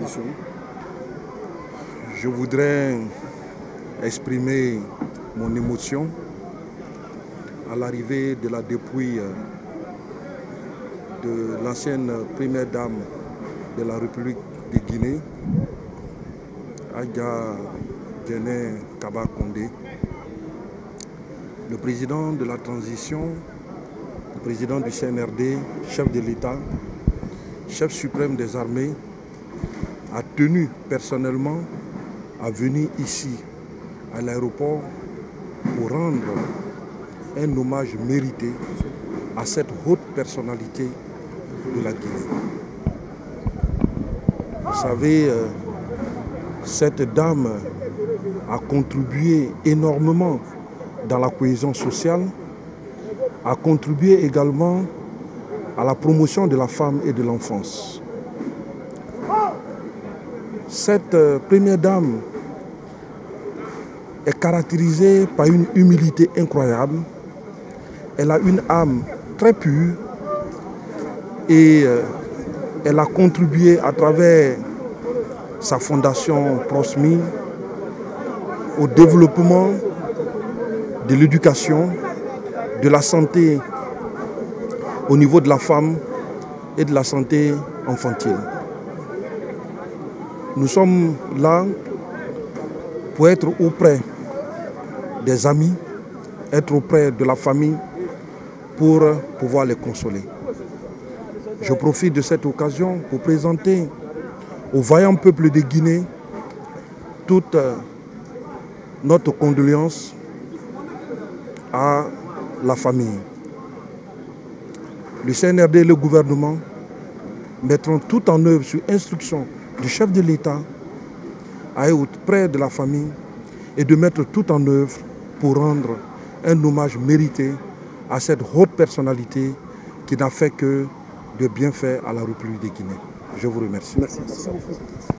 transition. Je voudrais exprimer mon émotion à l'arrivée de la dépouille de l'ancienne première dame de la République de Guinée, Adja Djené Kaba Condé. Le président de la transition, le président du CNRD, chef de l'État, chef suprême des armées, a tenu personnellement à venir ici, à l'aéroport, pour rendre un hommage mérité à cette haute personnalité de la Guinée. Vous savez, cette dame a contribué énormément dans la cohésion sociale, a contribué également à la promotion de la femme et de l'enfance. Cette première dame est caractérisée par une humilité incroyable. Elle a une âme très pure et elle a contribué à travers sa fondation Prosmi au développement de l'éducation, de la santé au niveau de la femme et de la santé infantile. Nous sommes là pour être auprès des amis, être auprès de la famille pour pouvoir les consoler. Je profite de cette occasion pour présenter au vaillant peuple de Guinée toute notre condoléance à la famille. Le CNRD et le gouvernement mettront tout en œuvre sur instruction du chef de l'État à être auprès de la famille et de mettre tout en œuvre pour rendre un hommage mérité à cette haute personnalité qui n'a fait que de bienfaits à la République de Guinée. Je vous remercie. Merci.